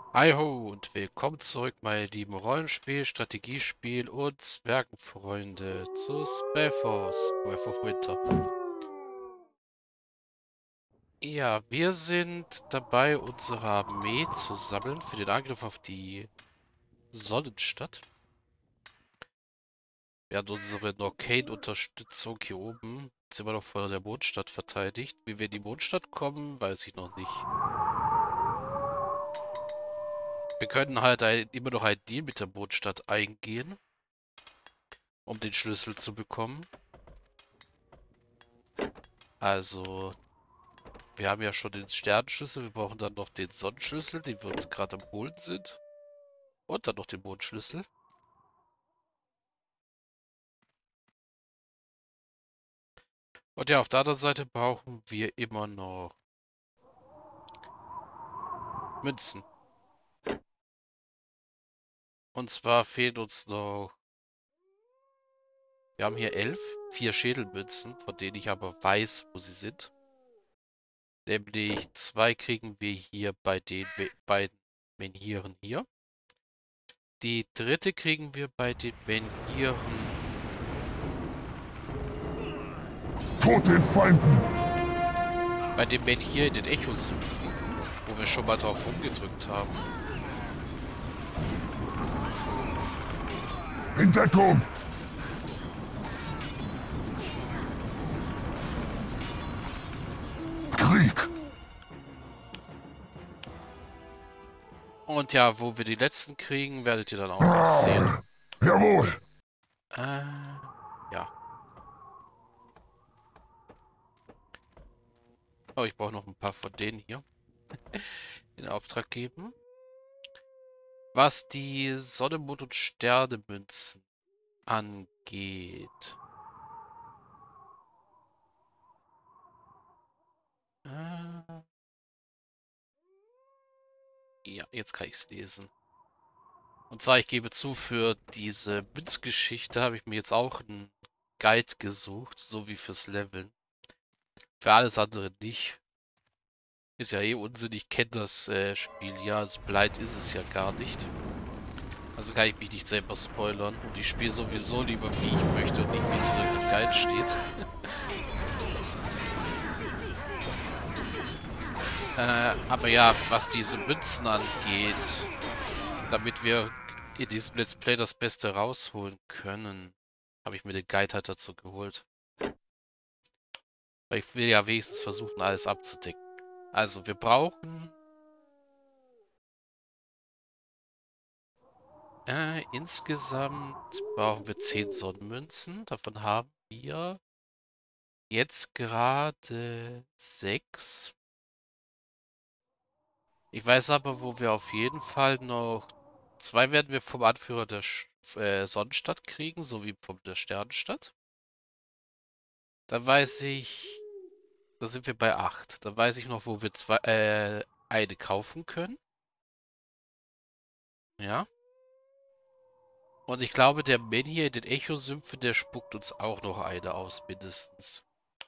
Hi ho und willkommen zurück, meine lieben Rollenspiel, Strategiespiel und Zwergenfreunde zu Spellforce, Breath of Winter. Ja, wir sind dabei, unsere Armee zu sammeln für den Angriff auf die Sonnenstadt. Wir haben unsere Norcane-Unterstützung hier oben, sind wir noch von der Mondstadt verteidigt. Wie wir in die Mondstadt kommen, weiß ich noch nicht. Wir können halt immer noch einen Deal mit der Mondstadt eingehen, um den Schlüssel zu bekommen. Also, wir haben ja schon den Sternenschlüssel, wir brauchen dann noch den Sonnenschlüssel, den wir uns gerade am holen sind. Und dann noch den Mondschlüssel. Und ja, auf der anderen Seite brauchen wir immer noch Münzen. Und zwar fehlt uns noch, wir haben hier 4 Schädelmünzen, von denen ich aber weiß, wo sie sind. Nämlich 2 kriegen wir hier bei den beiden Menhiren hier. Die dritte kriegen wir bei den Menhiren Tod den Feinden! bei dem Menhir in den Echosümpfen, wo wir schon mal drauf rumgedrückt haben. In Deckung! Krieg! Und ja, wo wir die letzten kriegen, werdet ihr dann auch noch sehen. Jawohl! Ja. Oh, ich brauche noch ein paar von denen hier in Auftrag geben. Was die Sonne, Mond und Sterne-Münzen angeht. Äh, ja, jetzt kann ich es lesen. Und zwar, ich gebe zu, für diese Münzgeschichte habe ich mir jetzt auch einen Guide gesucht, so wie fürs Leveln. Für alles andere nicht. Ist ja eh Unsinn, ich kenne das Spiel ja, also blind ist es ja gar nicht. Also kann ich mich nicht selber spoilern und ich spiele sowieso lieber wie ich möchte und nicht wie es in irgendeinem Guide steht. Aber ja, was diese Münzen angeht, damit wir in diesem Let's Play das Beste rausholen können, habe ich mir den Guide halt dazu geholt. Weil ich will ja wenigstens versuchen, alles abzudecken. Also, wir brauchen insgesamt brauchen wir 10 Sonnenmünzen. Davon haben wir jetzt gerade 6. Ich weiß aber, wo wir auf jeden Fall noch 2 werden wir vom Anführer der Sonnenstadt kriegen, sowie von der Sternenstadt. Da weiß ich, da sind wir bei 8. Da weiß ich noch, wo wir eine kaufen können. Ja. Und ich glaube, der Manny in den Echo-Sümpfen, der spuckt uns auch noch eine aus, mindestens.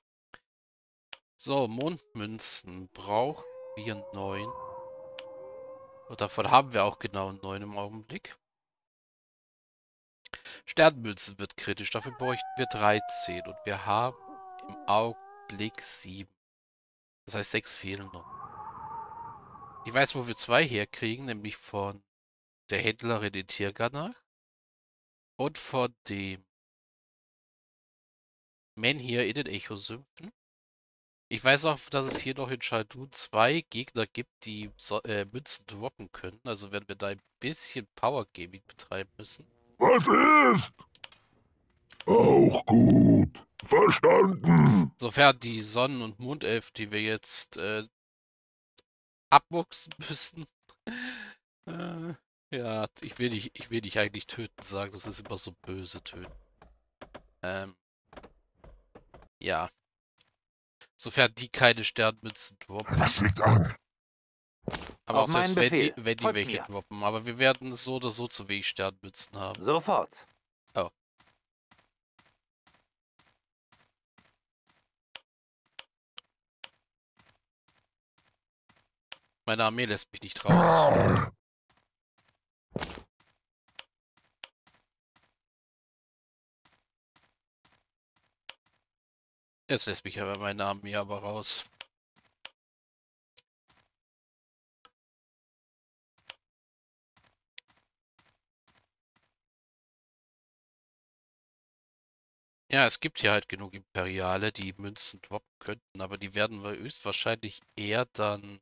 So, Mondmünzen brauchen wir 9. Und davon haben wir auch genau 9 im Augenblick. Sternmünzen wird kritisch, dafür bräuchten wir 13. Und wir haben im Augenblick 7. Das heißt, 6 fehlen noch. Ich weiß, wo wir 2 herkriegen, nämlich von der Händlerin in Tirganach und von dem Man hier in den Echosümpfen. Ich weiß auch, dass es hier noch in Shadun 2 Gegner gibt, die Münzen droppen können. Also werden wir da ein bisschen Power Gaming betreiben müssen. Was ist? Auch gut. Verstanden. Sofern die Sonnen- und Mondelf, die wir jetzt abmuchsen müssen. Äh, ja, ich will dich eigentlich töten sagen. Das ist immer so böse töten. Ähm, ja. Sofern die keine Sternmünzen droppen. Was liegt an? Aber auch Auf meinen selbst Befehl. wenn die Folgt welche mir. droppen. Aber wir werden so oder so zu wenig Sternmünzen haben. Sofort. Oh. Meine Armee lässt mich nicht raus. Jetzt lässt mich aber meine Armee aber raus. Ja, es gibt hier halt genug Imperiale, die Münzen droppen könnten, aber die werden wir höchstwahrscheinlich eher dann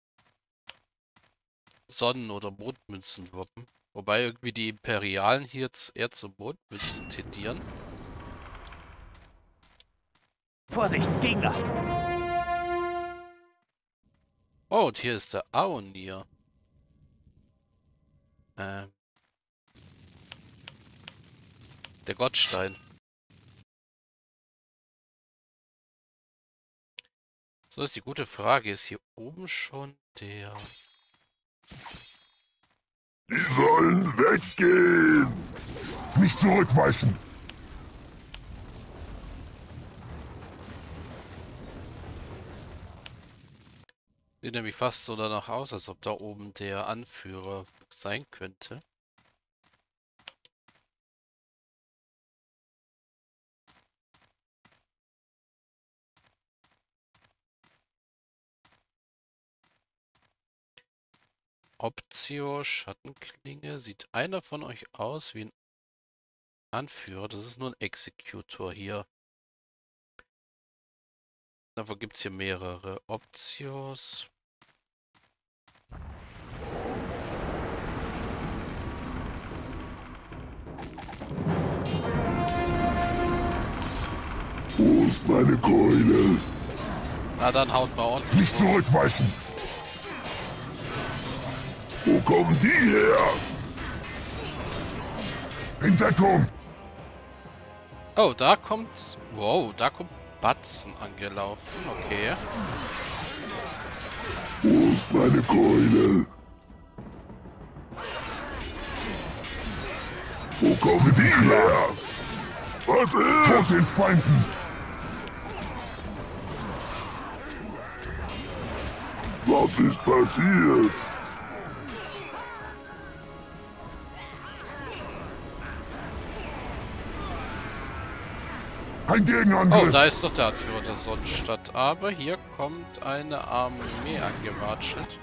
Sonnen- oder Mondmünzen droppen. Wobei irgendwie die Imperialen hier jetzt eher zu Mondmünzen tendieren. Vorsicht, Gegner! Oh, und hier ist der Aonir. Ähm, der Gottstein. So ist die gute Frage. Ist hier oben schon der... Die sollen weggehen! Nicht zurückweichen! Sieht nämlich fast so danach aus, als ob da oben der Anführer sein könnte. Optio, Schattenklinge. Sieht einer von euch aus wie ein Anführer? Das ist nur ein Executor hier. Davon gibt es hier mehrere. Optios. Wo ist meine Keule? Na, dann haut mal ordentlich Nicht drauf. zurückweichen! Wo kommen die her? In Deckung! Oh, da kommt... Wow, da kommt Batzen angelaufen. Okay. Wo ist meine Keule? Wo kommen die her? Was ist? Tot den Feinden! Was ist passiert? Ein Oh, Gegenangriff! da ist doch der Anführer der Sonnenstadt. Aber hier kommt eine Armee angewatschelt.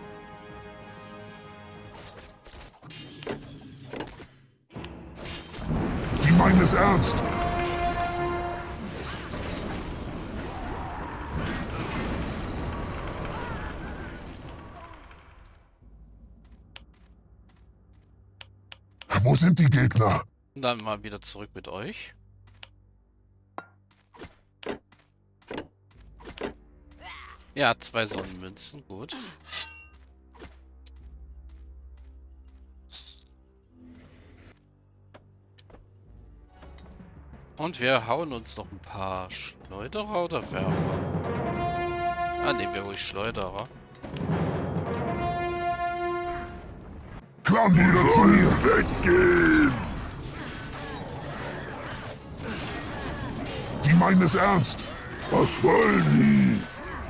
Die meinen es ernst! Wo sind die Gegner? Und dann mal wieder zurück mit euch. Ja, 2 Sonnenmünzen, gut. Und wir hauen uns noch ein paar Schleuderer oder Werfer? Ah, nehmen wir ruhig Schleuderer. Clanbrüder zu mir! Weggehen! Die meinen es ernst! Was wollen die?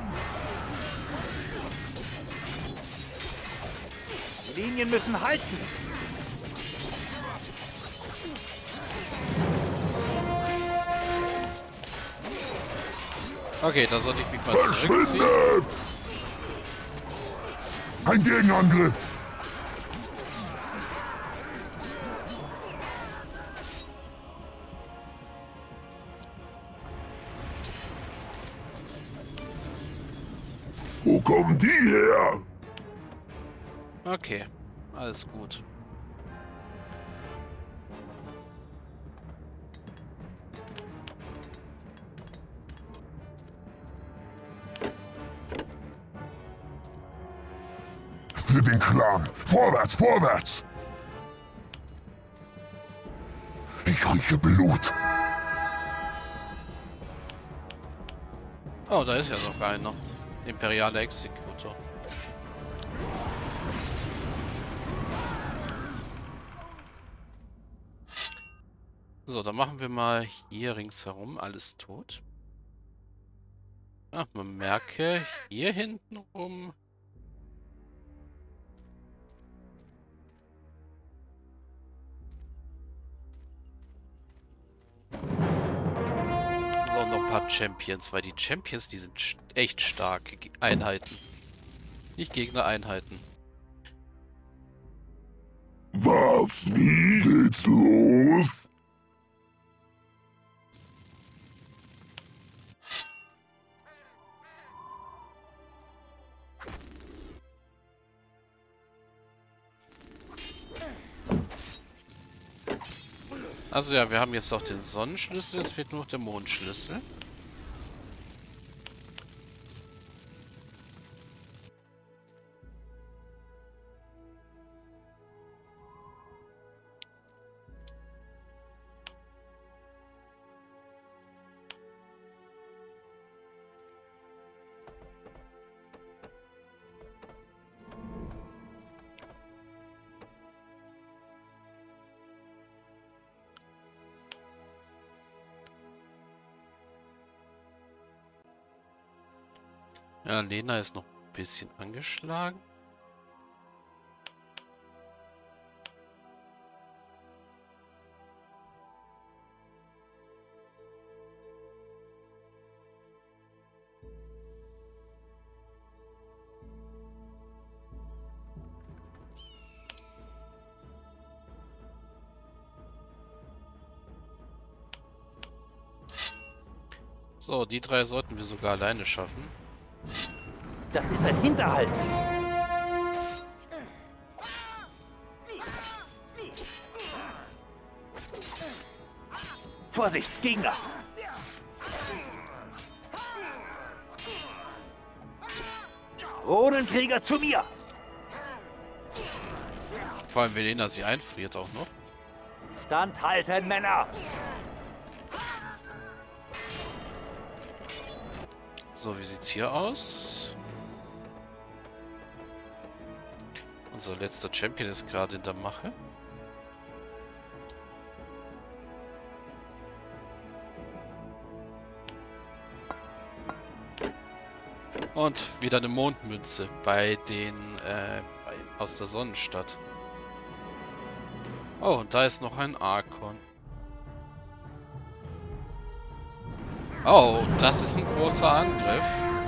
Die Linien müssen halten! Okay, da sollte ich mich mal zurückziehen. Verschwindet! Ein Gegenangriff! Wo kommen die her? Okay, alles gut. Für den Clan! Vorwärts, vorwärts! Ich rieche Blut. Oh, da ist ja noch einer. Imperiale Executor. So, dann machen wir mal hier ringsherum alles tot. Ach, man merke, hier hinten rum. So, noch ein paar Champions, weil die Champions, die sind echt starke Einheiten. Nicht Gegnereinheiten. Was? Wie geht's los? Also ja, wir haben jetzt auch den Sonnenschlüssel, es fehlt nur noch der Mondschlüssel. Ja, Lena ist noch ein bisschen angeschlagen. So, die drei sollten wir sogar alleine schaffen. Das ist ein Hinterhalt. Vorsicht, Gegner! Runenkrieger zu mir! Vor allem, wenn Lena sie einfriert auch noch. Standhalten, Männer! So, wie sieht's hier aus? Unser letzter Champion ist gerade in der Mache. Und wieder eine Mondmünze bei den, aus der Sonnenstadt. Oh, und da ist noch ein Archon. Oh, das ist ein großer Angriff.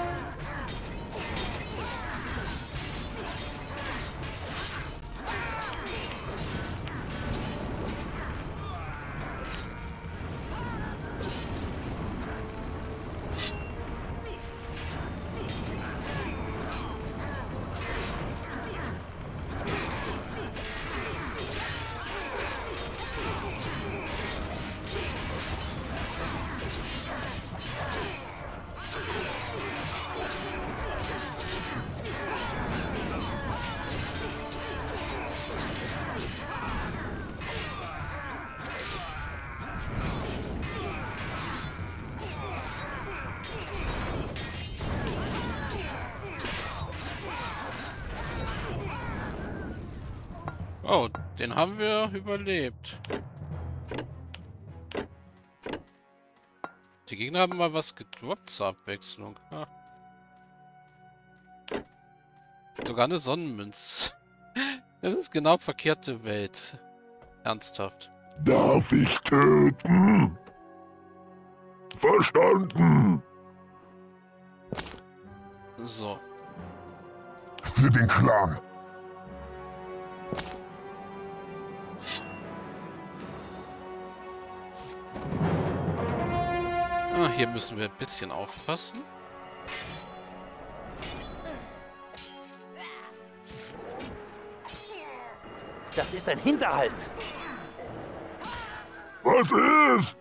Oh, den haben wir überlebt. Die Gegner haben mal was gedroppt zur Abwechslung. Ah. Sogar eine Sonnenmünze. Das ist genau verkehrte Welt. Ernsthaft. Darf ich töten? Verstanden. So. Für den Clan. Ah, hier müssen wir ein bisschen aufpassen. Das ist ein Hinterhalt. Was ist?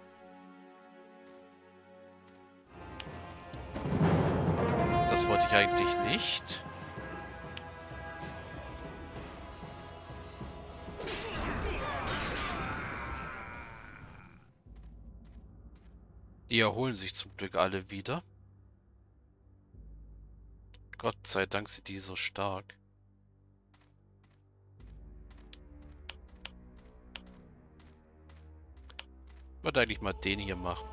Das wollte ich eigentlich nicht. Die erholen sich zum Glück alle wieder. Gott sei Dank sind die so stark. Ich würde eigentlich mal den hier machen.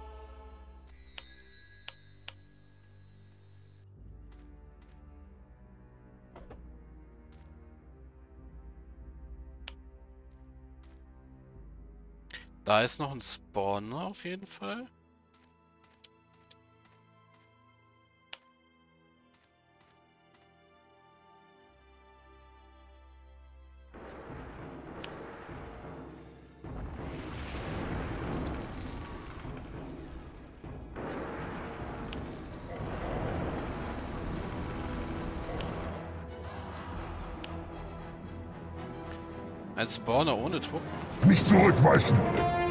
Da ist noch ein Spawner auf jeden Fall. Ein Spawner ohne Truppen. Nicht zurückweichen!